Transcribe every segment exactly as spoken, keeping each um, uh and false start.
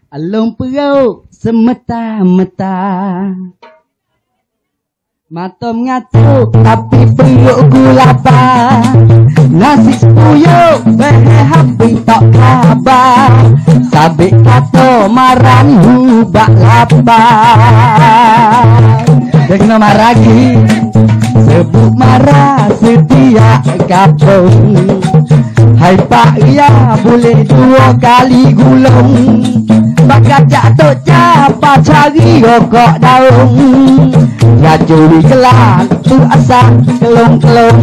Alung perut semeta-meta, mata mengatuk tapi perut ku lapar. Nasi sepuyuk berhabis tak khabar, sabik kata marani hubak lapar. Dia kena marah lagi, sebut marah setiap kapung. Hai Pak ya boleh dua kali gulung, bakat jatuh capa cari rokok daun. Ya juri kelar tu asal kelong-kelong.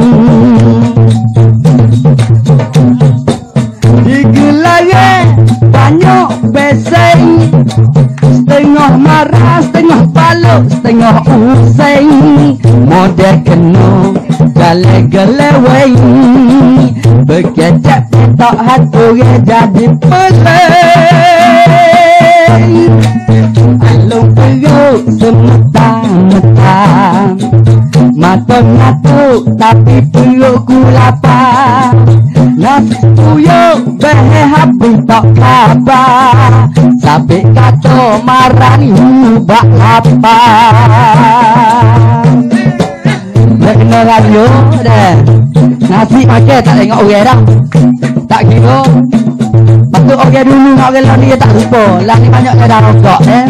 Di gelaran banyak beseng, setengah marah, setengah balok, setengah useng. Model kena gale-gale-weng, berkecap tak hati jadi peleng. Alung perut semeta-meta, mata ngatuk tapi perut ku lapar. Nasi sepuyuk berhabis tak khabar, sabik kata marani hubak lapar. Dah kena radio dah. Nasi makan tak tengok orang dah. Tak kira. Patut orang dulu nak orang lain dia tak lupa. Lah ni banyak dah rokok eh.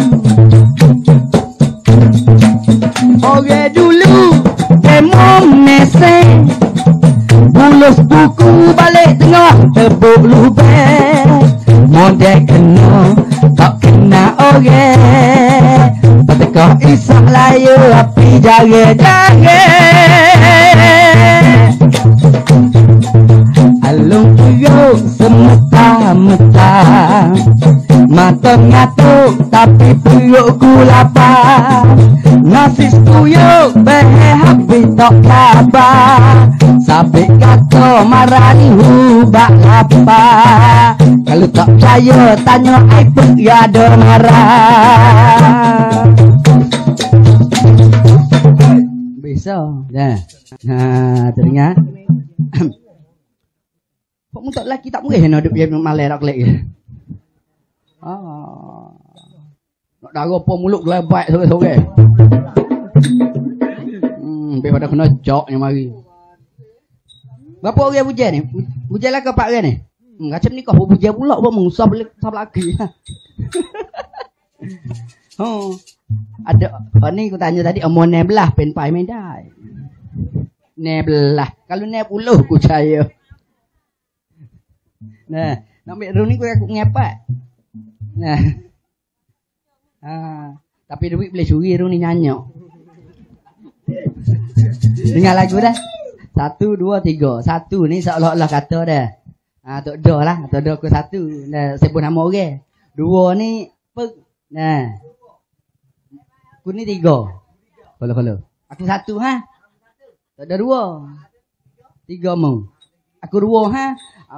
Orang dulu demo meseng, bulus buku balik tengah tebuk lubang. Model kena tak kena orang, petekah isak layu api jaga-jaga. Alung perut semeta-meta, mata ngatuk tapi perut ku lapar. Nasi sepuyuk berhabis tak khabar, sabik kata marani hubak lapar. Kalau tak percaya tanya Aipuk ya ada marah. Bisa dah. Ha teringat. Kok untuk lelaki tak mungkin nak dia malai nak lek. Ah. Nak darah apa mulut gelebat sore-sore. Hmm, daripada kena joknya mari. Berapa orang pujian ni? Pujian lah ke empat orang ni? Hmm, macam ni kau pujian pula apa mengusah balik sab lagi. Oh. Ada oh, ni aku tanya tadi omong nebelah pen pai medai. Nebelah. Kalau ne puluh ku percaya. Nah, nak ambil room ni aku ngepat. Nah. Ah, tapi duit boleh curi room ni nyanyok. Dengar lagu dah. Satu, dua, tiga. Satu ni seolah-olah kata dah. Ah, tok dah lah. Tok dah aku satu. Nah, sebut nama orang. Dua ni peg. Nah. Aku ni tiga. Kalau-kalau. Aku satu ha. Tak ada dua. Tiga mu. Aku dua ha.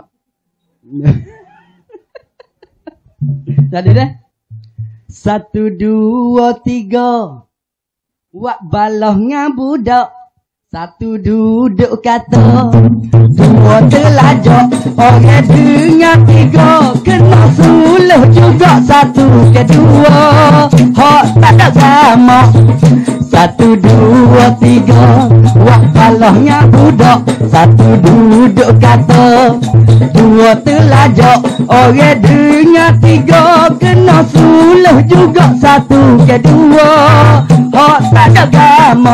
Jadi dah. Satu, dua, tiga. Wak baloh ngabudak. Satu duduk kata, dua telajak. Orang dengar tiga, kena suluh juga satu kedua. Hak tak ada sama. Satu, dua, tiga. Wak balahnya budak. Satu duduk kata, dua telajak. Orang dengar tiga, kena suluh juga satu kedua. Hak tak ada sama.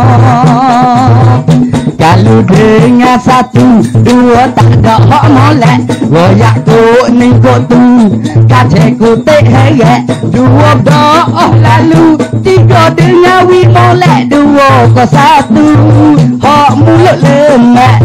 Kalau dengar satu, dua tak ada hak molek. Royak ku ni ku tu, kace ku tek heret. Dua doa lalu, tiga dengar wi molek. Dua ke satu, hak mulut lemak.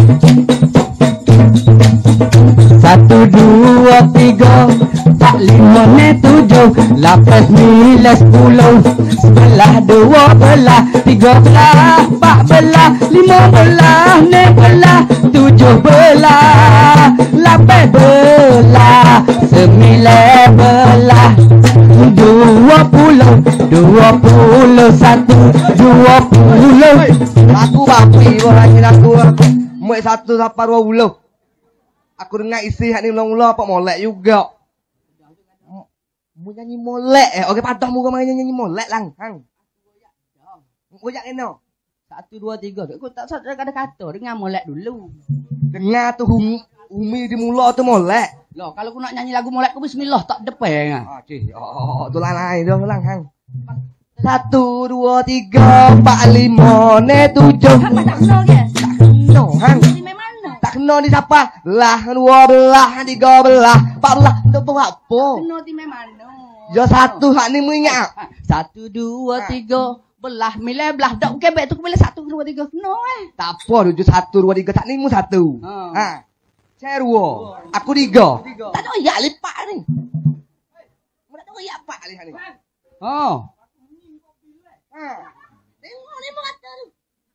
Satu, dua, tiga, empat, lima, enam, tujuh, lapan, sembilan, sepuluh, sebelah, dua belah, tiga belah, empat belah, lima belah, enam belah, tujuh belah, lapan belah, sembilan belah, dua puluh, dua puluh satu, dua puluh. Aku bapi orang aku, muat satu sampai dua puluh. Aku dengar isi hak ni mula-mula apa molek juga. Mu nyanyi molek eh. Okey padah mu kau main nyanyi molek lang. Hang. Goyak eno. Satu dua tiga. Aku tak sadar kata-kata. Dengar molek dulu. Dengar tu hum, umi di mula tu molek. Loh, kalau aku nak nyanyi lagu molek aku bismillah tak depan. Ah, cih. Oh, tu lain dah lang hang. Satu dua tiga empat lima ne tujuh. Hang tak kena ke? Tak kena hang. Di mana? Tak kena di siapa? Lah dua belah, tiga belah, empat belah. Untuk buat apa? Kena di mana? Ya satu hak ni mu ingat. Satu dua tiga belah milih belah dak bukan baik tu pilih satu dua tiga kena eh. Tak apa tujuh satu dua tiga tak ni mu satu. Ha. Ha. Saya dua. Aku tiga. Tak ada ya lipat ni. Mu tak ada ya pak lihat ni. Oh. Ha. Tengok ni mu kata tu.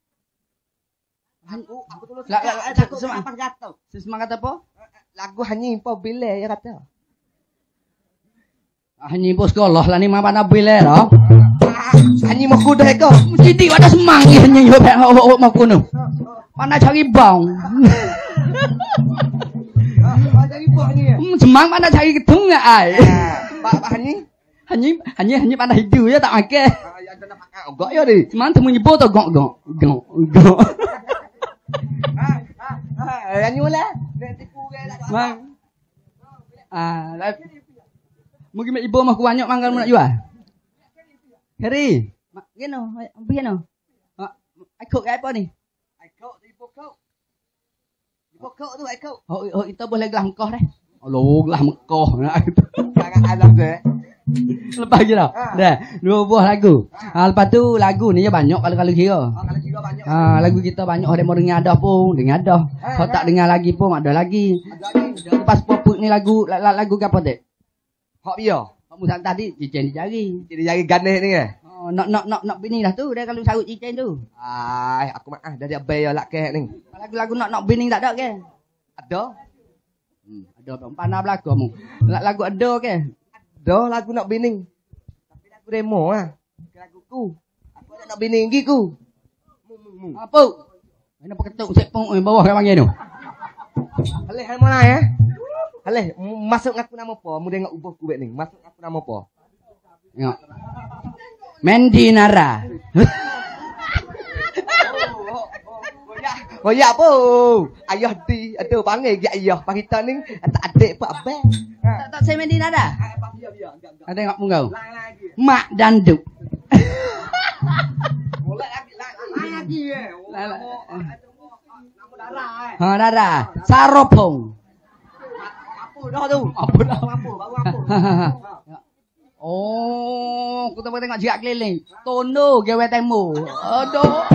Aku aku tolong. Lah lah Aku semangat apa kata? semangat apa? Lagu hanya impau bila ya kata. Hanya bos sekolah lah ni mana boleh dah. Hanya mau kuda eko. Mesti ada semang ni hanya yo oh mau kuno. Mana cari bang. Ada impau ni. Hmm, semang mana cari gedung enggak ai. Pak Pak Hanya. Hanya hanya hanya mana hidup ya tak makan. Ya nak makan ogok ya ni. Semang temu nyebut tu gok gok gok gok. Ha ha ha. Hanya lah. Nak tipu ke tak? Mang. Ah, lah. Mungkin ibu mah kuanyok manggal nak jual. Heri, mak gino, apa gino? Ah, aku apa ni? Aku tipu kau. Tipu kau tu aku. Oh, oh kita boleh gelah Mekah dah. Oh, gelah Mekah. Jangan alam ke. Lepas je dah. Dah, dua buah lagu. Ah, lepas tu lagu ni je banyak kalau-kalau kira. Kalau kira banyak. Ah, lagu kita banyak orang mau dengar dah pun, dengar dah. Kalau tak dengar lagi pun ada lagi. Ada lagi. Lepas popuk ni lagu lagu apa tak? Hak biar. Kamu tadi cicen dicari. Jadi jari ganih ni ke? Oh, nak nak nak nak bini dah tu dia kalau sarut cicen tu. Ai, aku mak ah dah dia bayar lak ke ni. Lagu-lagu nak nak bini tak ada ke? Ada. Hmm, ada panah belaka kamu. Lagu ada ke? Ada lagu nak bining. Tapi lagu demo ah. Laguku. Aku ada nak bining gi ku. Mu mu mu. Apa? Mana peketuk sepong eh bawah kat panggil tu. Alih hal mana ya? Alih masuk ngaku nama apa? Mu tengok ubah ku ni. Masuk ngaku nama apa? Tengok. Mandy Nara. Oh ya apa? Ayah di ada panggil dia ayah pangita ni tak adik apa abang. Tak tak saya Mandy Nara. Biar biar enggak enggak. Ada tengok pun kau. Lain lagi. Mak Danduk. Boleh lagi lain lagi eh. Nama darah eh. Ha Nara. Saropong. Apa dah tu? Apa dah? Apa? Baru apa? Oh, aku tak tengok jiak keliling. Tono gawe temu. Aduh.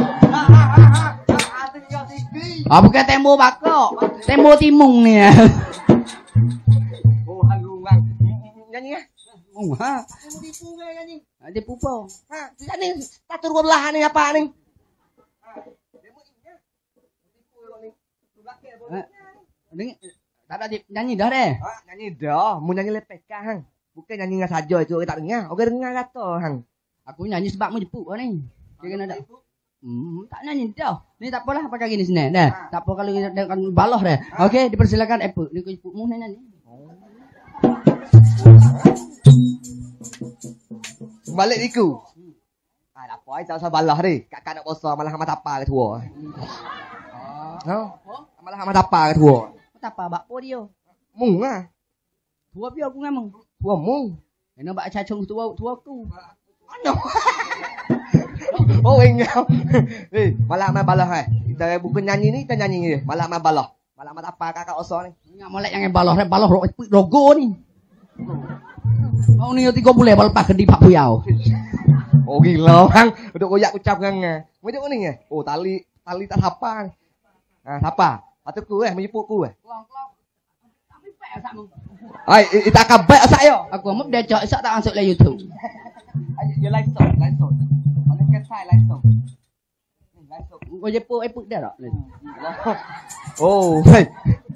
Ah bukan temu bakok. Temu timung ni. Oh, halungan. Nyanyi ya? Oh, ha. Tipu ke nyanyi? Ada pupo. Ha, sisa ni satu dua belah ni apa ni? Dengar tak ada nyanyi dah deh. Ha, nyanyi dah. Mu nyanyi lepeka hang. Bukan nyanyi dengan saja itu kita tak dengar. Okey dengar kata hang. Aku nyanyi sebab mu jepuk ni. Dia kena ada. Hmm, tak nyanyi dah. Ni tak apalah pakai gini sini. Dah. Ha. Tak apa kalau kita akan balah dah. Ha. Okey, dipersilakan Apple. Ni ku jepukmu nyanyi. Oh. Balik iku. Ah, tak apa, tak usah balah ni. Kakak nak puasa malah hama tapa ke tua. Ha? Malah hama tapa ke tua. Tapa bakpo dia. Mung ah. Tua pi aku ngamong. Tua mung. Kena bak cacung tua tua aku. Mana? Oh, engau. Eh, malah hama balah eh. Kita bukan nyanyi ni, kita nyanyi ni. Malah hama balah. Malah hama tapa kakak oso ni. Ingat molek yang balah, balah logo ni. Mau ni tiga boleh balpak ke di Pak Buyau. Oh gila bang, udah koyak ucap kan. Mau tengok ni eh. Oh tali tali tak apa. Ah siapa? Patuku eh menyepukku eh. Tapi pek sakmu. Ai ita kabek sak yo. Aku mau decok sak tak masuk le YouTube. Ayo yo live stop, live stop. Oleh kan saya live stop. Live stop. Kau jepuk epuk dah tak? Oh, hei.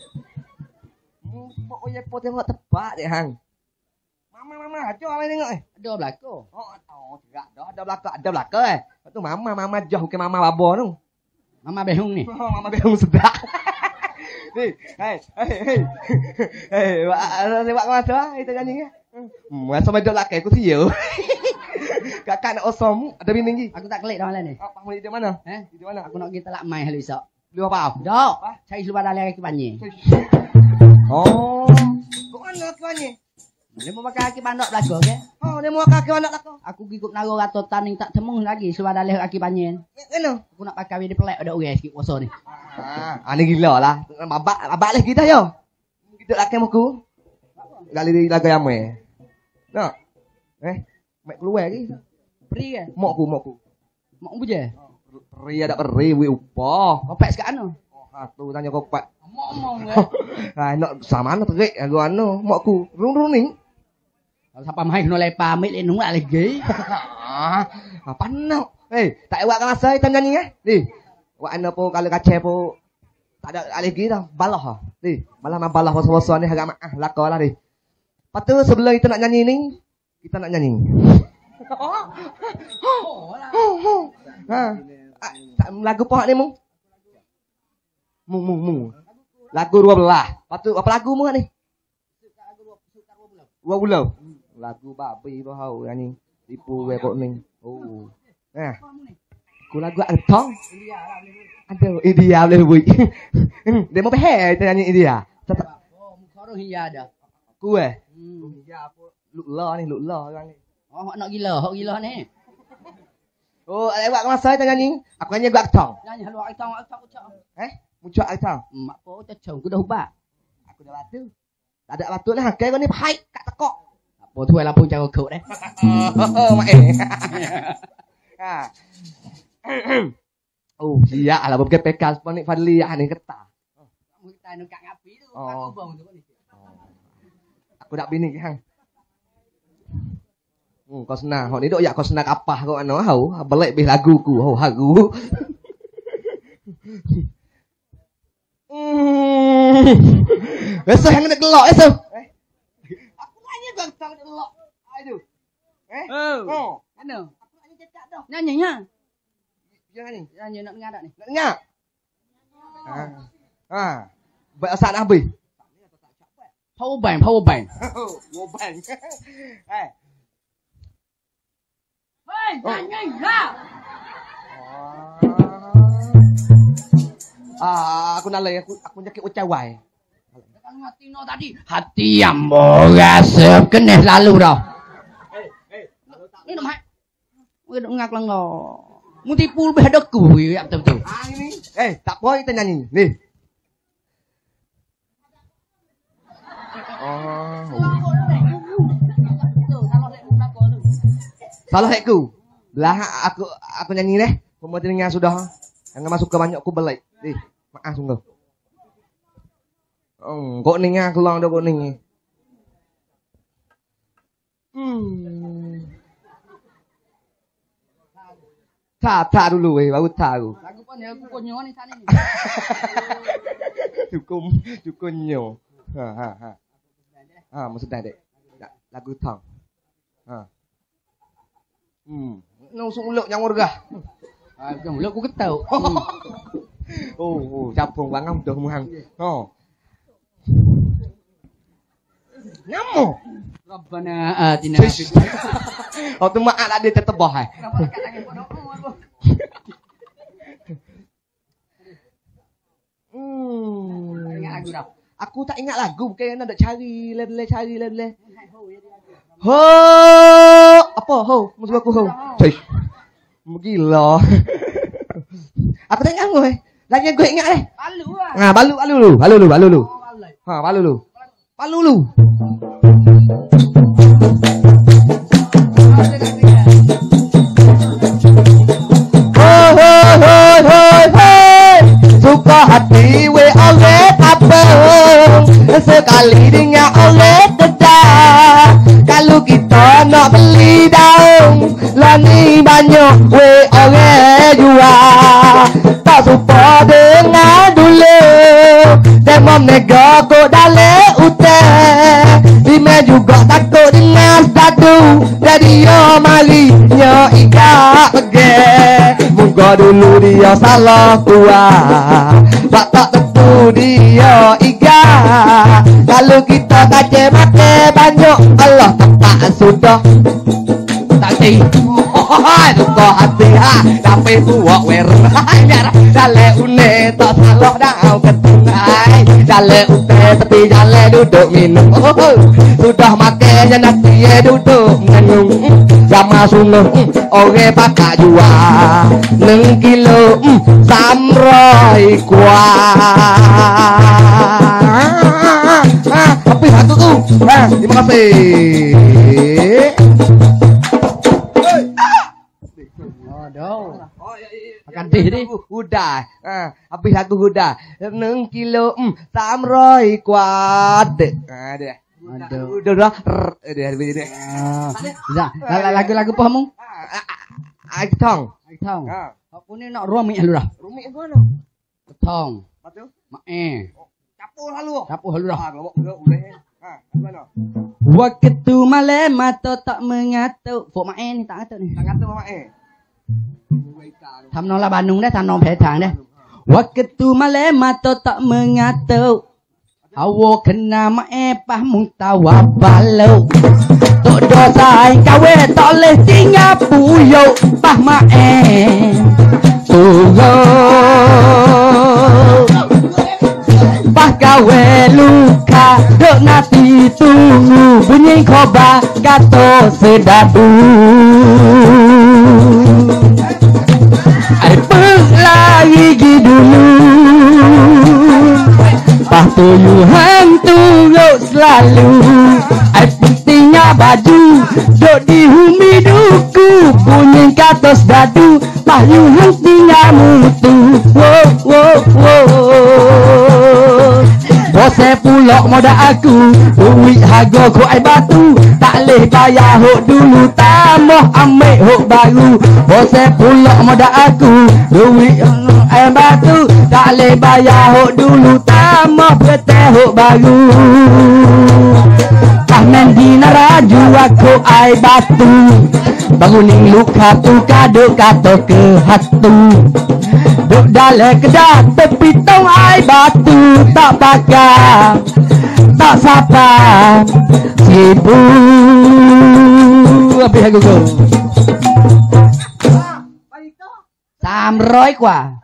Oh ya po tengok tepat deh hang. Mama mama, ajo awak tengok eh. Ada belako. Oh, oh, tidak ada, ada belaka, ada belaka eh. Tu mama mama jauh ke mama babo tu. Mama behung ni. Oh, mama behung sedap. Hei, hei, hei, hei. Hei, buat buat masa itu nyanyi ke? Masa medok laki aku siu. Kakak nak osom, ada bini lagi. Aku tak klik dah malam ni. Apa mau di mana? Eh? Di mana? Aku nak kita lak mai hari esok. Lu apa? Dok, cari seluar dalam kaki panjang. Oh. Kau mana kau ni? Dia mau pakai kaki pandok belaga ke? Oh, dia mau kaki anak aku. Aku ikut nago ratotan yang tak temung lagi seluar dalam kaki panjang. Kenapa? Aku nak pakai dia pelek ada orang sikit puasa ni. Ah, ani gila lah. Babak, babak lah kita yo. Kita laki muku. Gali laga yang me. Nak? Eh, mak keluar lagi. Peri ke? Mokku, mokku. Mak umbu je? Peri ada peri, wi upah. Kopek sekat anu? Oh, satu tanya kopek. Omong-omong ke? Ah, nak sama mana terik aku anu, mokku. Rung-rung ni. Kalau siapa main kena lepa ambil ni nunggu lagi. Ah, apa nak? Eh, tak awak kan masa kita nyanyi eh? Di. Wak anu po kalau kace po tak ada lagi dah. Balah ha. Di, malah mah balah puasa-puasa ni agak ah lakalah di. Lepas tu sebelum kita nak nyanyi ni, kita nak nyanyi. Ha. Lagu apa ni mung? Mung mung mung. Lagu dua belas. Lepas tu apa lagu mung ni? Dua bulan. Lagu babi bau nyanyi. Tipu we kok ning. Oh. Nah. Ku lagu Antong. Aduh, India boleh buat. Dia mau pehe kita nyanyi India. Oh, muka orang hia dah. Ku eh. Hmm. Ya apa? Luk la ni, luk la orang ni. Oh, nak gila, hok gila ni. Oh, awak masa kita nyanyi. Aku nyanyi lagu Antong. Nyanyi halu ai tang, ai tang ucap. Eh? Muncak Antong. Mak po cacong ku dah ubah. Aku dah batu. Tak ada batu lah. Kau ni pahit kat tekok. Apa tu lah pun cara kau deh. Oh, mak eh. Ha. Oh, iya lah bukan pekas panik Fadli ah ni ketah. Kamu kita nak ngapi tu, Oh. aku bang tu ni. Aku dak bini hang. Hmm, kau senang. Hok ni dok ya kau senang apa kau anu hau, belek bih laguku. Oh, lagu. Hmm. Esok hang nak gelak esok. Eh. Aku nanya bang tang gelak. Aduh. Eh? Oh. Oh. Anu. Aku nanya cecak dah. Nyanyinya. Jangan ni. Nyanyi nak dengar tak ni? Nak dengar? Ha. Ha. Baik asal nak habis. Power bank, power bank. Oh, wobang. Eh. Hei, nyanyi lah. Ah, aku nak lay, aku aku nyakit ucawai. Kan hati no tadi. Hati yang merasa kena lalu dah. Eh, eh. Ni nak mai. Oi nak ngak lengo. Mu tipu lebih ada ku ya betul-betul. Ah ini. Eh, tak apa kita nyanyi. Ni. Oh. Salah aku. Belah aku aku nyanyi deh. Pemotinya sudah. Yang masuk ke banyak aku belai. Nih, maaf sungguh. Oh, kok ning aku lang dah kok ning. Hmm. Tak, tak dulu eh, baru tahu. Lagu pun ya aku konyo ni sana ni. Cukum, cukunyo. Ha ha ha. Ha, maksud dah dek. Lagu tang. Ha. Hmm. Nang suluk yang warga. Ah, kan mulut aku ketau. Oh, oh, capung bangang dah muhang. Oh. Nyamo. Rabbana atina. Oh, tu mak nak dia tertebah eh. Hmm. Ingat lagu dah. Aku tak ingat lagu, bukan nak cari, le-le cari le-le. Ho, apa ho? Maksud aku ho. Cai. Gila. Aku tak ingat aku eh. Lagi aku ingat eh. Balu ah. Nah, balu balu lu, balu lu, balu lu. Ha, balu lu. Balu lu. Hoi hoi hoi hoi hoi. Suka hati we oleh abang. Sekali dengar oleh dedah. Kalau kita nak beli daun, lani banyak we oleh jual. Tak suka dengar dulu. Demam nega kok dale uteh. Dime juga takut dengan dadu. Jadi yo malinya ikat pege. Muka dulu dia salah kuat. Tak tak tentu dia ikat. Kalau kita kace make banyak Allah tempat sudah tak ti. Suka hati ha sampai buak wer. Dale une tak salah dah ketunai. Dale ute tepi jale duduk minum. Sudah makanya nanti duduk ngenyung. Sama sunuh oke pakak jua neng kilo samroi kuah. Tapi satu tuh. Terima kasih. Makan deh deh. Udah. Ah, habis satu udah. enam kilo em samroi kuat. Ah, deh. Aduh. Udah udah. Deh habis deh. Sudah. Lagu-lagu apa kamu? Ai tong. Ai tong. Aku ni nak rumi lu dah. Rumi mana? Tong. Betul? Mae. Capu lalu. Capu lalu dah. Ah, boleh boleh. Ha, mana? Waktu malam mata tak mengatuk. Fok mae ni tak ngatuk ni. Tak ngatuk mae. Tham nong la Bandung dah, tham nong Phe Thang dah. Waktu malam mata tak mengatuk. Awo kena mae pah mung tawa balau. Tok dosa kawe tak leh tinggal puyo pah mae. Tuyo. Pah kawe luka dok nati tunggu bunyi khoba gato sedadu. Ai lagi dulu. Pah tuyuhan tunggu selalu. Ai pentingnya baju dok di humi duku bunyi katos dadu. Pah yuhan tinggal mutu. Wow wow wow. Bose pulok moda aku duit harga ku ai batu tak leh bayar hok dulu tambah ambil hok baru. Bose pulok moda aku duit ai batu tak leh bayar hok dulu tambah peteh hok baru. Kahnen dina raju aku ai batu banguning luka tu kaduk kato ke hatu. Duk dalam kedah tepi tong ai batu tak bakar tak sapa sibu. Habis aku go samroi kuah.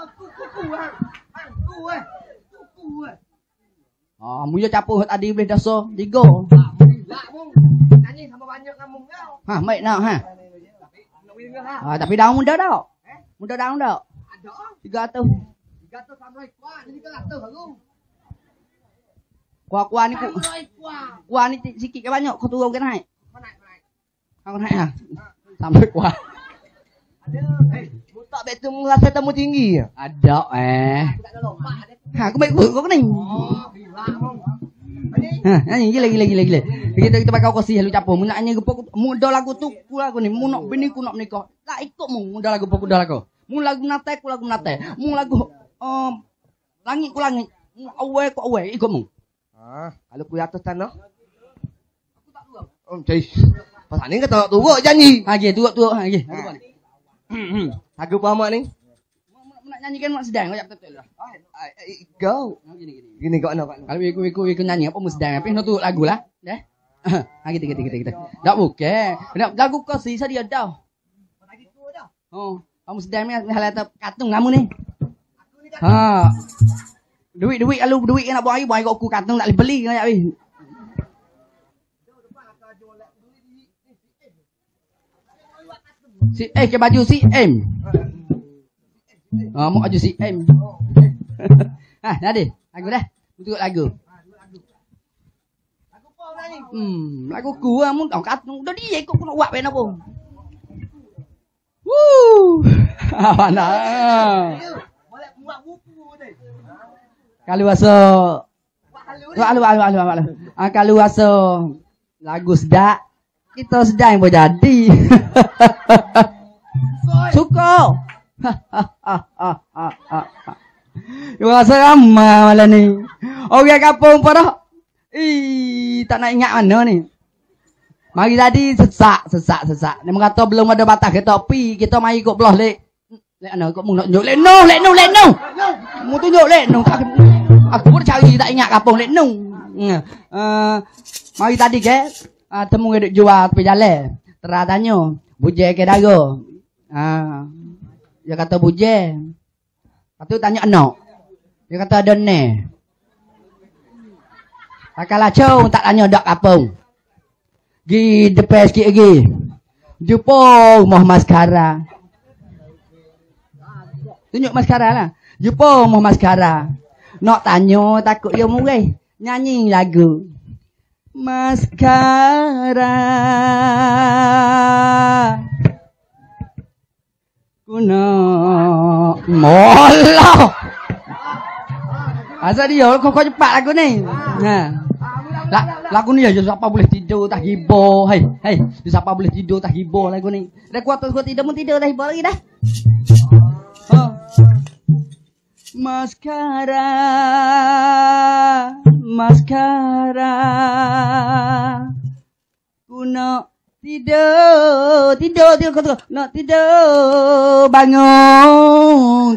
Oh, mu yo capu tadi boleh dosa tiga. Nyanyi sama banyak kamu kau. Ha, baik nak ha. Ah, tapi daun muda dak. Muda daun dak. Tiga ratus. Tiga ratus sampai kuah, jadi tiga ratus aku. Kuah-kuah ni ku. Kuah ni sikit ke banyak kau turun ke naik? Naik, naik. Aku naik ah. Sampai kuah. Ada, eh, butak betul merasa tamu tinggi ya? Ada eh. Ha, aku baik kau ni. Oh, gila mong. Ha, nyanyi gila gila gila gila. Kita kita pakai kosi lu capo. Mu nak nyanyi gepok muda lagu tu ku lagu ni. Mu nak bini ku nak menikah. Tak ikut mu muda lagu pok muda lagu. Mu lagu nate ku lagu nate. Mu lagu um, langit ku langit. Mu awe ku awe ikut mu. Ah, kalau ku atas tanah. Aku tak turun. Om cai. Pasal ni kata turun janji. Ha je turun turun ha je. Lagu apa mak ni? Nak nyanyikan mak sedang kau betul lah. Go. Gini gini. Gini kau nak. Kalau ikut ikut ikut nyanyi apa mu sedang tapi nak turun lagu lah. Dah. Ha gitu gitu gitu gitu. Tak bukan. Nak lagu kau si dia dah. Lagi tu dah. Oh. Kamu sedang ni hal atau katung kamu ni. Ha. Duit-duit kalau duit nak buang air buang air kat aku katung tak boleh beli kau nak weh. Si eh ke baju si M. Ah, mau baju si M. Ha, dah deh. Lagu dah. Untuk lagu. Lagu apa nyanyi? Hmm, lagu ku ah mun tau katung. Dah dia kau nak buat ben apa? Woo! Mana? Boleh buat buku ni. Kalau asa Alu alu alu alu. Ah kalau asa lagu sedak kita sedang boleh jadi. Suka. Yo rasa ramai malam ni. Orang kampung pada ih tak nak ingat mana ni. Mari tadi sesak sesak sesak. Dia mengata belum ada batas kereta api, kita mari ikut belah lek. Lek ana kok mu nak tunjuk lek no lek no lek no. Mu tunjuk lek no. Aku pun cari tak ingat kampung Lek Nung. Uh, mari tadi ke uh, temu duk jual tepi jalan. Terah tanya, buje ke dago. Uh, dia kata buje. Lepas tu tanya anak. Dia kata ada ne. Kalau cau tak tanya dak kampung. Gi depan sikit lagi. Jumpa moh maskara. Tunjuk maskara lah. Jumpa moh maskara. Nak tanya takut dia murah. Nyanyi lagu. Maskara. Kuna. Molah. Asal dia kau kau cepat lagu ni. Ha. Lagu ni aja siapa boleh tidur tak hibur. Hai, hai. Siapa boleh tidur tak hibur lagu ni. Dah kuat kuat tidur pun tidur dah hibur lagi dah. Ha. Maskara, maskara, ku nak tidur, tidur, tidur, tidur, nak tidur, bangun.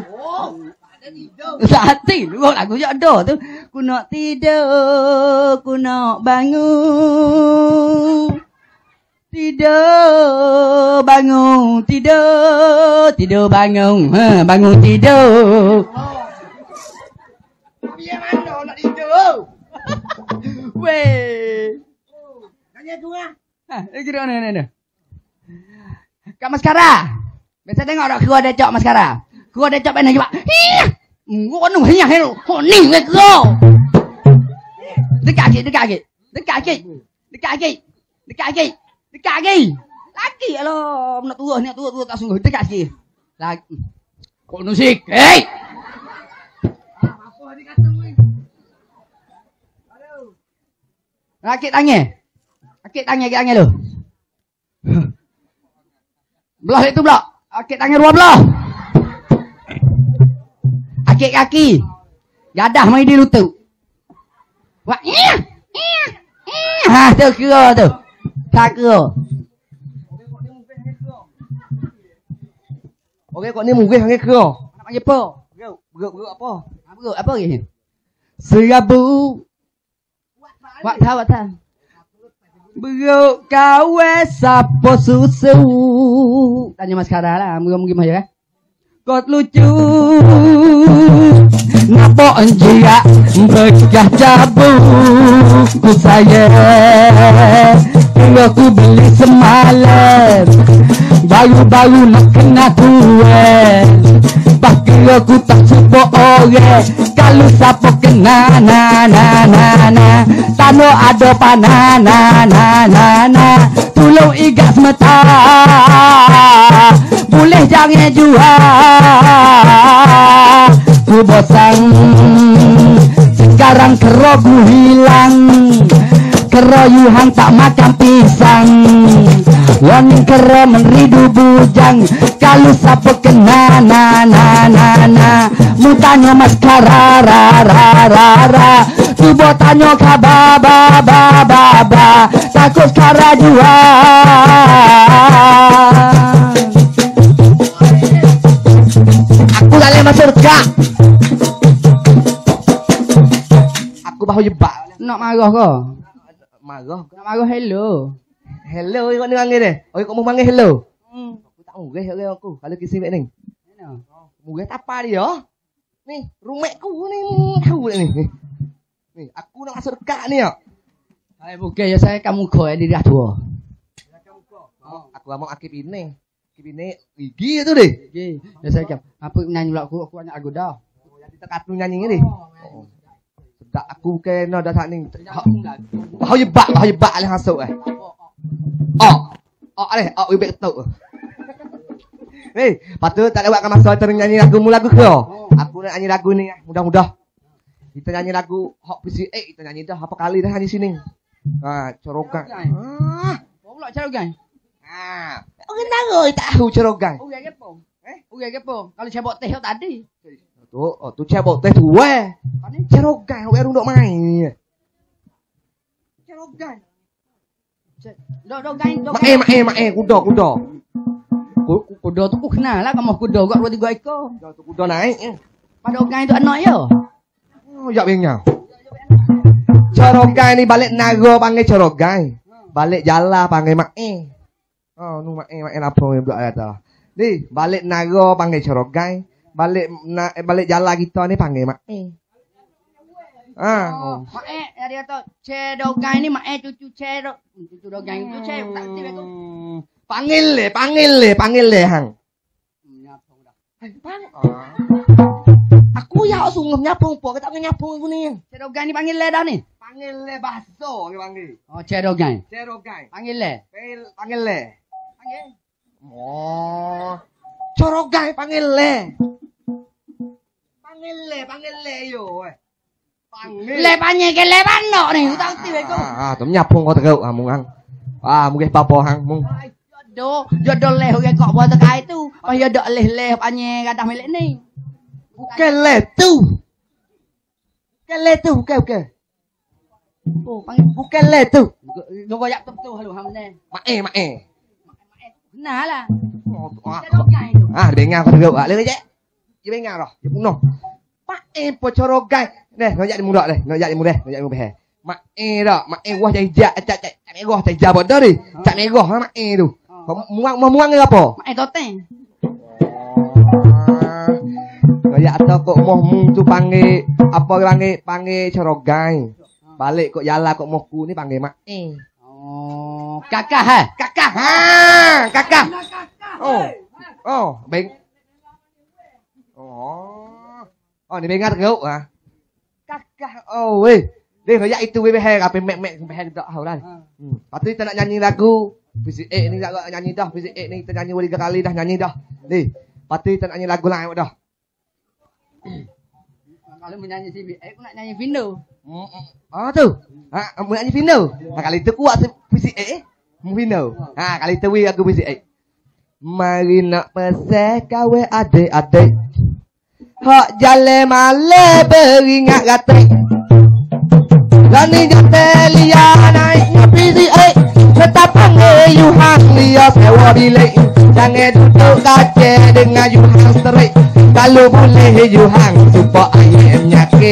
Hati, lu lagu je ada tu. Ku nak tidur, ku nak bangun. Tidur, bangun, tidur, tidur, bangun, ha, bangun, tidur. Biar mana nak tidur? Weh. Tanya tu ah. Ha, kira mana mana. Kak maskara. Biasa tengok tak keluar decok maskara. Keluar decok mana juga. Hih. Ngok nu hinya helo. Ho ni we ko. Dekat sikit, dekat sikit. Dekat sikit. Dekat sikit. Dekat sikit. Dekat lagi. Lagi aloh, nak turun, nak turun, turun tak sungguh. Dekat sikit. Lagi. Kok musik? Hei. Apa dia kata ni? Aduh. Rakit tangan. Rakit tangan, rakit tangan lu. Belah itu belah. Rakit tangan dua belah. Akik kaki. Jadah mai di lutut. Wah, iya. Iya. Ha, tu kira tu. Tak kira. Okey, kok ni mungkin hang kira. Nak panggil apa? Beruk, beruk, beruk apa? Ha, beruk apa lagi? Seribu. Wak tahu, wak tahu. Beruk kawe sapo susu. Tanya maskara lah, mungkin mungkin aja kan. Kot lucu. Napok jia bergah cabu ku saya. Kalau ku beli semalam baru-baru nak kena tuan. Pakai aku tak cuba orang. Kalau siapa kena na na na na. Tano ada panah na na na na. Tolong igat semata. Boleh jangan jual. Ku bosan. Sekarang kerogu hilang. Keroyuhan tak makan pisang. Wani kera meridu bujang. Kalau siapa kena na na na na. Mu tanya maskara ra ra ra ra. Cuba tanya khabar ba ba ba ba. Takut kara jual. Aku tak boleh masuk surga. Aku bahu jebak. Nak marah kau? Marah. Nak marah hello. Hello, kau ni panggil dia. Oh, kau mau panggil hello? Hmm. Aku tak murah orang aku. Kalau kisi mek ni. Mana? Murah tak apa dia. Ni, rumahku ni. Tahu ni. Ni, aku nak masuk dekat ni ya. Hai bukan ya saya kamu kau di dah tua. Aku mau akib ini. Akib ini gigi tu deh. Gigi. Ya saya kam. Apa nyanyi aku aku banyak lagu dah. Yang kita katu nyanyi ni. Sedak aku kena dah tak ni. Bahu jebak, bahu jebak lah masuk eh. Oh, oh aleh, oh ibek tu. Hei, patut tak lewat kan masa ternyanyi lagu mu lagu ke? Aku nak nyanyi lagu ni, mudah-mudah. Kita nyanyi lagu hok P C A, kita nyanyi dah apa kali dah nyanyi sini. Ha, corogan. Ah, Kau pula corogan. Ha, orang tahu tahu corogan. Oh, ya kepo. Eh, oh ya kepo. Kalau cebok teh tadi. Tu, oh tu cebok teh tu weh. Ni corogan, orang duk main. Corogan. Dok dok gain dok. Mak eh mak eh mak eh kuda kuda. Kuda tu ku kenal lah kamu kuda gak dua tiga ekor. Kuda tu kuda naik. Pada gain tu anak ya. Oh, yak bengnya. Corogai ni balik nago panggil corogai. Balik jala panggil mae. Oh, nu mae mae apa yang blok ada. Ni, balik nago panggil corogai. Balik na, balik jala kita ni panggil mae. Ah, oh. Mae dia tu cerogai ni mae cucu cero. Cucu dogai itu cero tak tiba tu. Panggil le, panggil le, panggil le hang. Bang. Aku ya sungguh nyapung po, kita nyapung aku ni. Cerogai ni panggil le dah ni. Panggil le baso ni panggil. Oh, cerogai. Cerogai. Panggil le. Panggil le. Panggil. Oh. Corogai panggil le. Panggil le, panggil le yo. Panggil. Le panggil ke le banok ni, aku tak tiba aku. Ah, tu nyapung kau teruk ah mung hang. Ah, mungkin apa hang mung. Jodoh, jodoh leh orang kok buat tekai tu. Pas dia dak leh-leh panggil gadah milik ni. Bukan le tu. Bukan le tu, bukan bukan. Oh, panggil bukan le tu. Kau koyak tu halu hang ni. Mae, mae. Nah lah. Oh, ah, dengar kau teruk ah. Le je. Dia dengar dah. Dia punuh. Mae po corogai. Deh, ngajak di mudah deh. Ngajak di mudah, ngajak di mudah. Mae dah, mae wah cai jak, cak cak megah cai jak bodoh ni. Cak megah ha mae tu. Muang muang ke apa? Mae toteng. Kayak atau kok moh mung tu panggil apa panggil panggil corogai. Balik kok jala kok mohku ni panggil mae. Oh, kakak ha? Kakak. Ha, kakak. Oh. Oh, beng. Oh. Oh, ni bengar teruk ah. Kakak. Oh, weh. Dia kayak itu weh beher apa mek-mek beher dak hau dah. Hmm. Lepas tu kita nak nyanyi lagu Fisik A ni nak nyanyi dah. Fisik A ni kita nyanyi tiga kali dah nyanyi dah. Ni. Lepas tu kita nak nyanyi lagu lain dah. Kalau menyanyi si B, aku nak nyanyi Vino. Ah tu. Ha, mau nyanyi Vino. Ha, kali tu kuat Fisik A. Mu Vino. Ha, kali tu weh aku Fisik A. Mari nak peseh kawe adik-adik. Hak jale male beringat gatek. Lani jate liya naiknya P C A. Tetap panggil you hang liya sewa bilik. Jangan duduk kaca dengan you hang serik. Kalau boleh you hang supaya ayam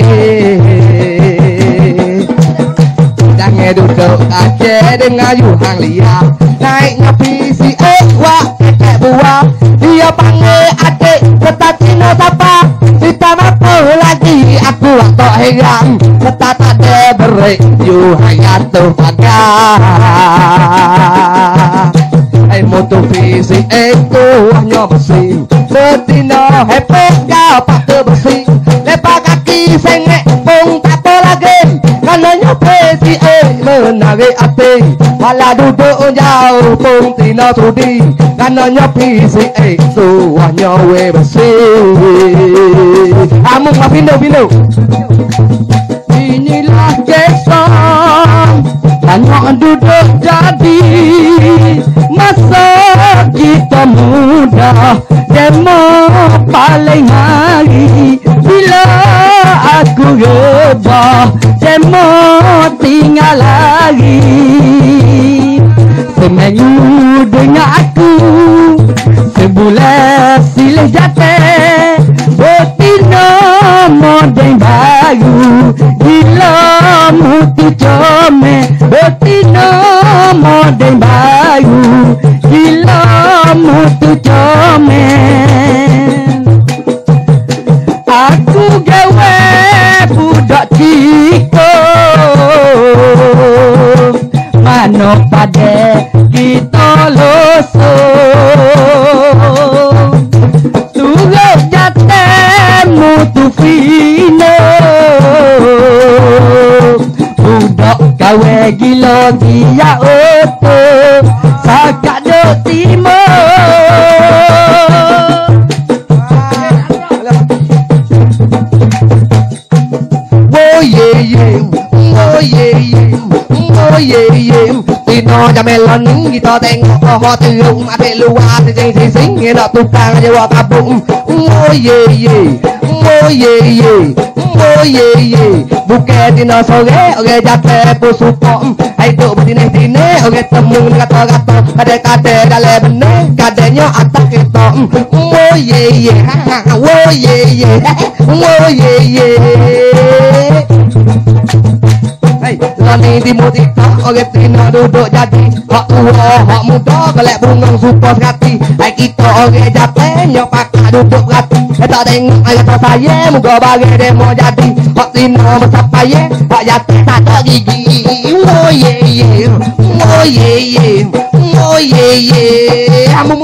nyakit. Jangan duduk kaca dengan you hang liya. Naiknya P C A wak kekek buah. Dia panggil adik tetap cina sapa. Kita mampu lagi aku tak heran. Tetap tak ada berik you hanya tu pagar. Hai motor P C A tu hanya bersih. Betina hebat kau pakai bersih. Lepas kaki sengek pun tak apa lagi. Kananya P C A menarik hati. Walau duduk jauh pun tina sudi. Kananya P C A tu hanya we bersih. Amung ma Vino Vino. Inilah kesan hanya duduk jadi masa kita muda. Demo paling hari bila aku rebah. Demo tinggal lagi. Seminggu dengan aku sebulan silih jatuh. Betina modern baru gila mutu comel. Betina modern baru gila mutu comel. Aku gawe budak ciko mano pada kita losong. Turut jatah mutu Vino. Budak gawe gila dia oto sakak do timo. Oh yeah yeah, oh yeah yeah, oh yeah yeah. Tino melon kita tengok oh terung adik luar sing-sing nak tukang jawab kabung. Oh ye ye, oh ye ye, oh ye ye. Bukan dina sore, orang jatuh pun support. Hai duk berdine-dine, orang temu kata-kata. Kade-kade dalam benih, kadenya atas kita. Oh ye ye, oh ye ye, oh ye ye. Hey, lani di mutika, orang tina duduk jadi. Hak tua, hak muda, kelek bungang support sekati. Hai kita orang jatuh, nyopak duduk berhati. Tak tengok ayat saya, muka bagi demo jadi. Hak tina bersapaya, hak jatuh tak ada gigi. Oh ye ye, oh ye ye, oh ye ye. Amu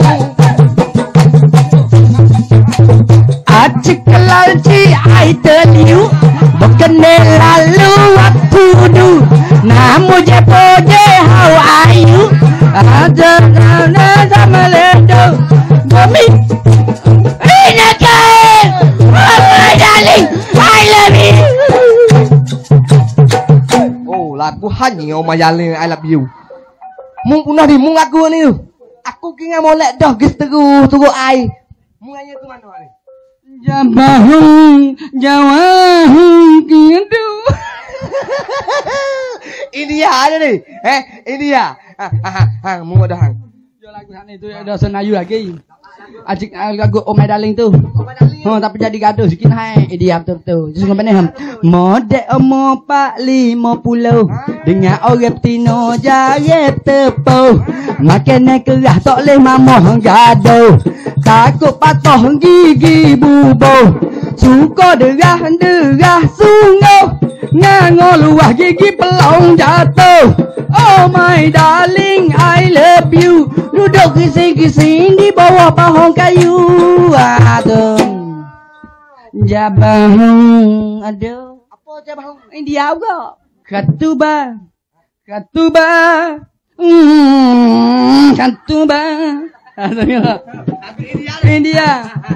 Acik lalci I tell you, bukan lalu waktu dulu. Namu je poje how are you? Ada ada sama ledo, kami. Ini kan, oh my darling, I love you. Oh, lagu hanya oh my darling, I love you. Mung punah di mung aku ni. Aku kira molek dah gis teru turu ai. Mung ayo tu mana ni? Jabahung jawahung kintu. India ada ni. Eh, India. Ha ha ha, mung ada hang. Yo lagu sana itu ada senayu lagi. Ajik lagu Oh My Darling tu. Oh tapi jadi gaduh sikit hai. Dia betul betul. Justru benar. Modek omo pak lima puluh. Dengan orang tino jaya tepuh. Makan kerah tak boleh mamoh gaduh. Takut patah gigi bubuh. Suka derah-derah sungguh. Ngangor luah gigi pelong jatuh. Oh my darling, I love you. Duduk kising-kising di bawah pohon kayu. Aduh. Jabahung. Aduh. Apa jabahung? India juga. Katuba. Katuba. Hmm, Katuba. India.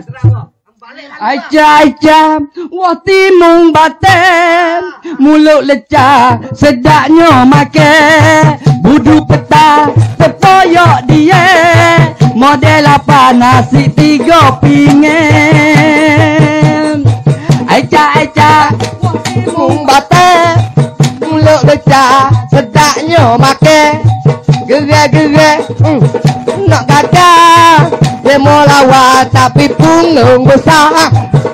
Aja aja wati mung baten mulut lecah sedaknya makan budu peta tepoyok dia model apa nasi tiga pinggan. Aja aja wati mung baten mulut lecah sedaknya makan gerak-gerak hmm. Nak gagal demo lawan tapi punggung besar.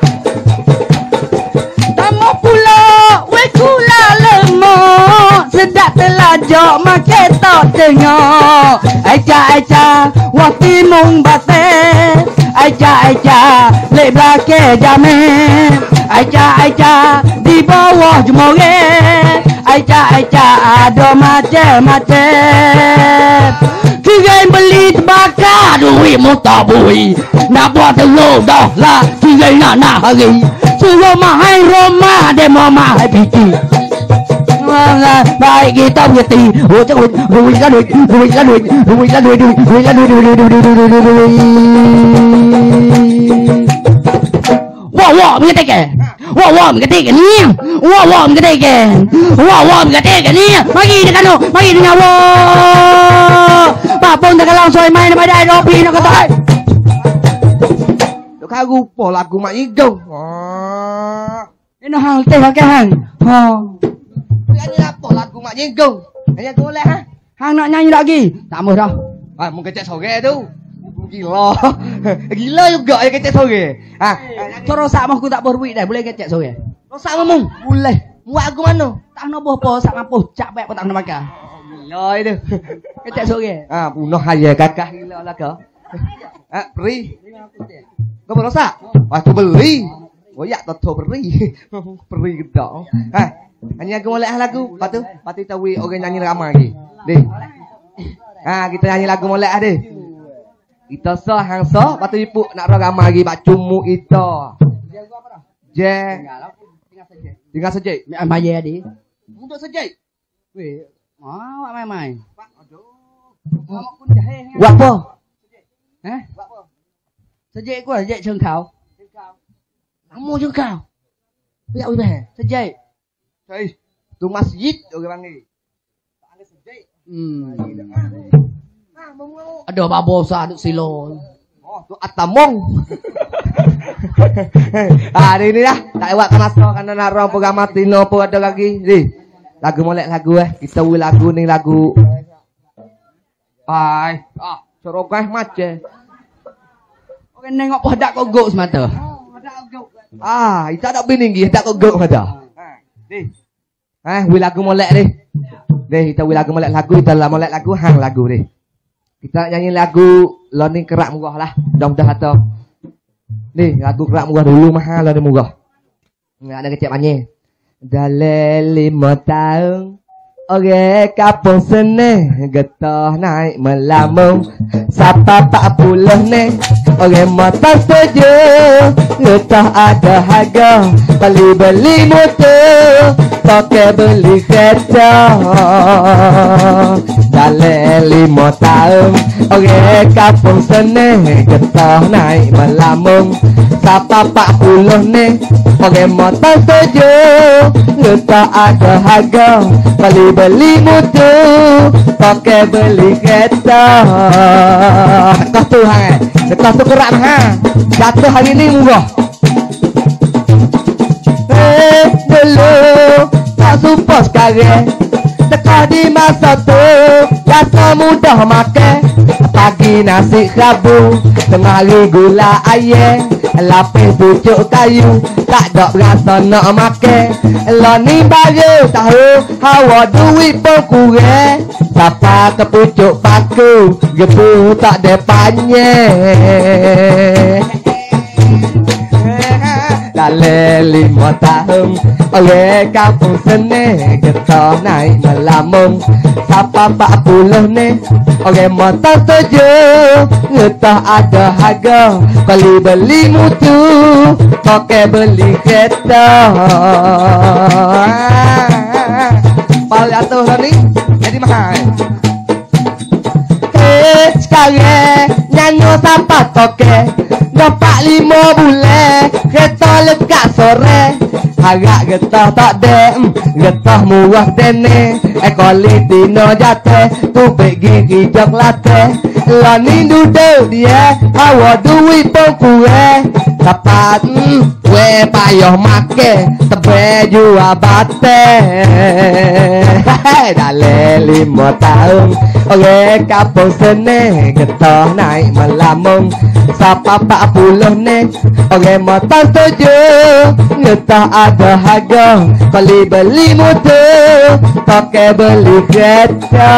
Tamu pula wekula lemok sedak telajak makan tak tengok. Aja-aja wati mung baten. Aja-aja lek belakang jamin. Aja-aja di bawah jemore. Aja-aja ada macam-macam. Kirain beli tebakar duit muta bui. Nak buat telur dah lah. Kirain nak nak hari. Suruh mahal rumah demo mahal piti. Baik kita berhenti. Oh cakap duit lah duit. Duit lah duit. Duit lah duit. Duit lah duit. Duit lah duit. Duit lah duit. Wah wah mengetik. Wah wah mengetik ni. Wah wah mengetik. Wah wah mengetik ni. Mari dekat tu. Mari dengan wah. Papong tak langsung main pada Robi nak kata. Dok aku po lagu mak igong. Ah. Ini hang teh pakai hang. Ha. Nyanyi apa lagu mak igong? Nyanyi boleh ha? Hang nak nyanyi lagi? Tak mau dah. Ah, mung kecek sore tu. Gila. Gila juga ya kecek sore. Ha. Terus sak mah aku tak berduit dah. Boleh kecek sore. Rosak mung. Boleh. Muak aku mana? Tak nak bopo sak mampu capek pun tak nak makan. Gila itu. Kecek sore. Ah, punah aja kakak gila lah kau. Ah, beri. Kau berosak? Waktu beli. Oh ya, toto beri. Beri gedok. Ah, hanya aku molek lagu. Patu, patu tahu orang nyanyi ramai lagi. Deh. Ah, kita nyanyi lagu molek ah deh. Kita sah hang sah, patu ibu nak ramai lagi bak cumu itu. Je. Tinggal saja. Mai je adi. Untuk saja. Weh, mau mai mai. Buat apa? Hah? Sejak aku sejak Trân Khảo. Kamu juga. Biar udah. Sejak. Hey, tu masjid orang panggil. Tak ada sejak. Hmm. Ada babosa duk silo. Oh, tu atamong. Ah, hari ini dah. Tak lewat ke masa karena nak orang program mati no pun ada lagi. Ni. Lagu molek lagu eh. Kita wi lagu ni lagu. Ai, ah, sorogah macam. Orang nengok padak kogok semata. Ah, itu ada bini lagi, tak kogok ada. Ni. Eh, wi lagu molek ni. Ni, kita wi lagu molek lagu, kita lah molek lagu hang lagu ni. Kita nyanyi lagu lo ni kerak murah lah. Dah-dah atau. Ni lagu kerak murah dulu mahal lo ni murah. Enggak ada kecek manye. Dalam lima tahun orang kampung seni getah naik melamung sampai empat puluh ni orang mata setuju getah ada harga beli-beli motor pakai beli kereta. Dalam lima tahun orang kampung seni getah naik melamung sampai empat puluh ni orang mata setuju getah ada harga beli-beli motor pakai beli kereta. Dekat tu hang, dekat tu kerak hang. Jatuh hari ni murah. Eh, dulu tak sumpah sekarang. Dekat di masa tu jatuh mudah makan. Pagi nasi kerabu, tengah hari gula ayam, lapis pucuk kayu, tak ada rasa nak makan. Lo ni baru tahu hawa duit pun kurang. Siapa ke pucuk paku, gebu tak ada panjang. Dalam lima tahun orang kampung seni getah naik melamung sampai empat puluh ni orang mata setuju getah ada harga beli-beli mutu pakai beli kereta. Paling atas ni jadi mahal. Eh, sekarang nyanyi sampai toke dapat lima bulan kereta lekat sore harap getah tak ada getah murah dene ekoliti no jatuh tupik gigi jok latih lo ni duduk dia hawa duit pun kurang dapat hmm, we payah make tebe jual bate. Dalam lima tahun orang kampung seni getah naik melamung sampai empat puluh ni orang mata setuju getah ada harga beli-beli motor pakai beli kereta.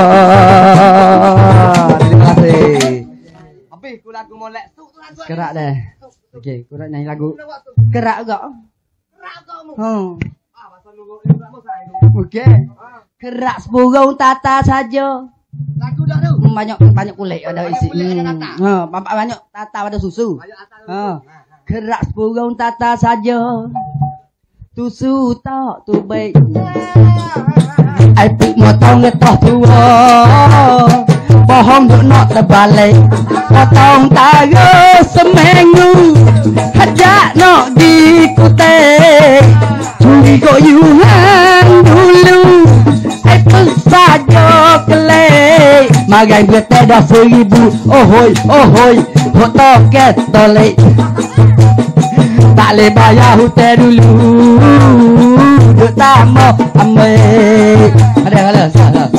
Terima kasih. Habis ku lagu molek tu Kerak dah. Okey, aku nak nyanyi lagu kerak juga. kerak kamu. Hmm. Ah, pasal lu kerak mau saya. Okey. Kerak sepurung tata saja. Lagu dah tu. Banyak banyak kulit ada isi. Ha, banyak banyak tata pada susu. Ha. Kerak sepurung tata saja. Tusu tak tu baik. Ai pik motong getah tua. Bohong duk nak terbalik. Potong tara seminggu. Hajak nak dikutek. Curi koyuhan dulu. Ai pesajo kelek. Magai bete dah seribu. Ohoi, ohoi. Potong ketolek. Tak boleh bayar hutan dulu. Duk tamu ambil. Ada ada salah.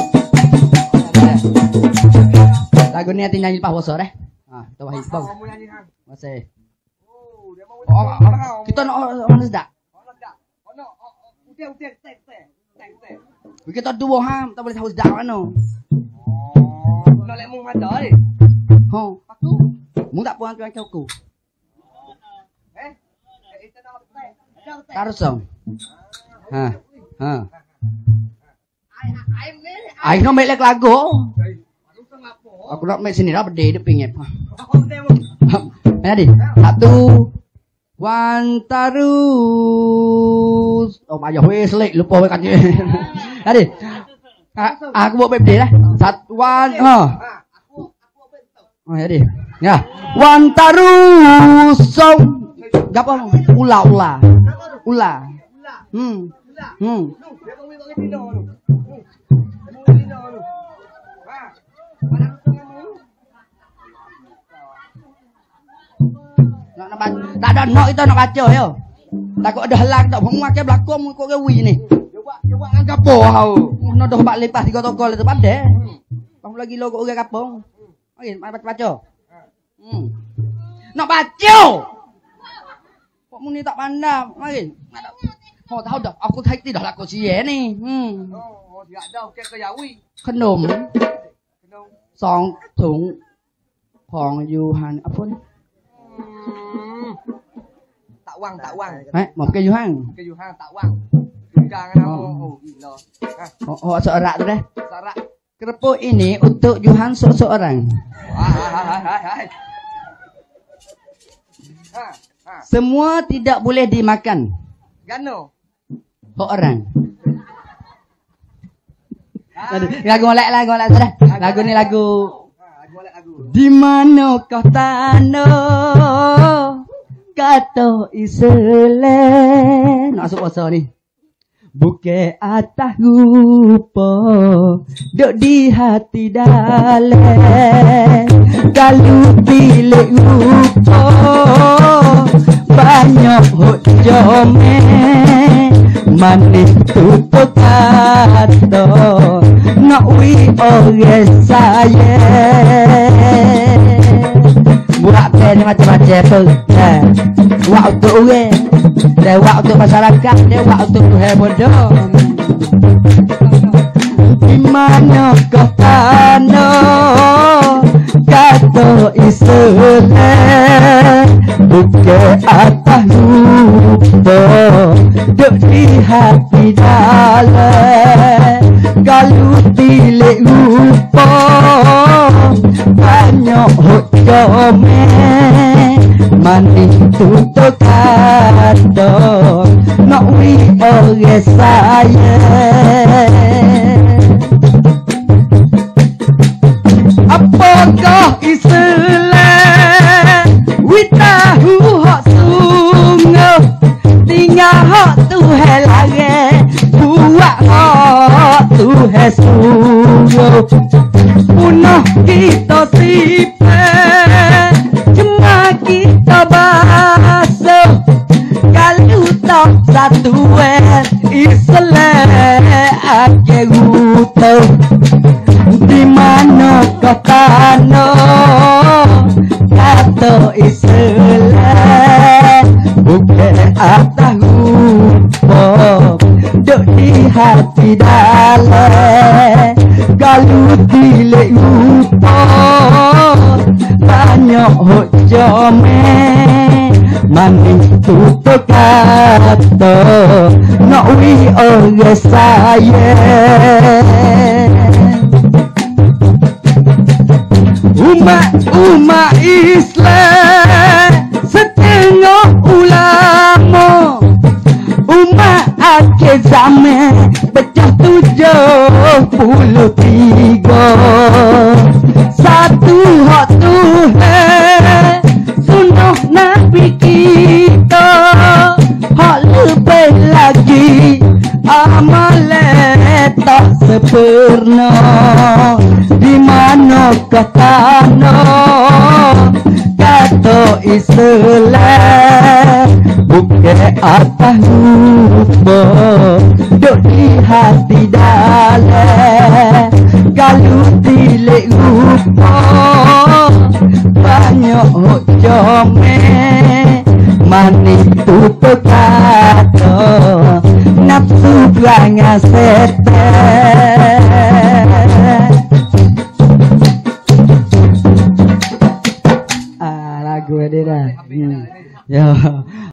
Lagu ni hati nyanyi lepas puasa dah. Ha, kita wahai bang. Masih. Oh, kita nak mana sedak? Kita dua ham, tak boleh tahu sedak mana. Nak lek mung ada ni. Ha, aku. Mu tak puan tuan aku. Taruh song. Ha. Ha. Ai no mek lagu. Aku nak mek sini dah berde dia pingin. Jadi, satu one tarus. Oh, payah weh selek lupa weh katnya. Jadi, aku buat berde lah. Satu one ha. Oh, jadi. Ya. One tarus song. Gapo? Ula ula. Ula. Hmm. Hmm. Nak tak ada nok itu nak kaca yo. Takut ada halang tak pun makan belakang kok kewi ni. Coba coba ngan gapo hau. Ono dah bak lepas tiga toko itu pandai. Bang lagi lo kok orang kapong. Okey, mai baca. Hmm. Nak baca. Kok muni tak pandai. Mari. Oh tahu dah aku thấy tidak laku cie ni. Hmm. Oh, tidak ada okey ke yawi. ขนม Kenong. สองถุงของยูฮันอ่ะพุ่น Tak wang, tak wang. เฮ้ยหมอมแกยูฮัน Ke yu hang tak wang. Jangan apa. Oh, gila. Ha, oh, oh seorang tu deh. sarak. Kerupuk ini untuk Yuhan seorang. Hai hai hai hai. Ha, ha. Semua tidak boleh dimakan. Gano. Seorang. Lagu molek lah, molek sudah. Lagu ni lagu. Ha, boleh lagu. Di mana kau tanah kata isle. Nak masuk puasa ni. Buke atas rupa duk di hati dalam. Kalau pilih rupa banyak hujome manis tutup kata nak wi orang saya buat pen macam-macam tu. Buat untuk orang, dia buat untuk masyarakat, dia buat untuk Tuhan bodoh. Di mana kau tanah kata Islam bukan atas lupa duk di hati dalam. Kalau tilik lupa banyak hujome manis tutup kata nak wi orang saya. Apakah Islam wi tahu hak sungguh tinggal hak Tuhan lagi buat hak Tuhan sungguh punah kita sifat cuma kita basuh kalau tak satu Islam akhir utuh. Di mana kau tanah kata Islam bukan atas rupa duk di hati dalam. Kalau tilik rupa banyak hujome manis tutup kata nak wi orang saya. Umat-umat Islam setengah ulama umat akhir zaman pecah tujuh puluh tiga. Satu hak Tuhan sunnah Nabi kita hak lebih lagi amalan tak sempurna. Di mana kau tanah kata Islam bukan atas lupa duk di hati dalam. Kalau tilik rupa banyak hujome manis tutup kata nafsu perangai setan. Ah lagu dia dah. Hmm. Ya.